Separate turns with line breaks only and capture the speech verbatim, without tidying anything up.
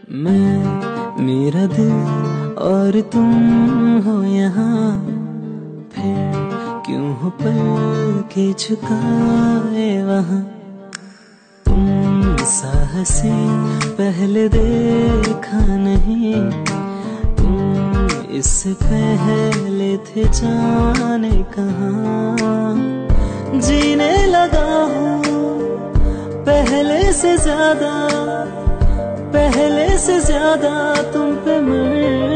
मैं, मेरा दिल और तुम हो यहाँ, फिर क्यों हो पल के झुकाए वहाँ। तुम साहसी पहले देखा नहीं, तुम इससे पहले थे जाने कहाँ। जीने लगा हूँ पहले से ज्यादा, पहले से ज्यादा तुम पे मर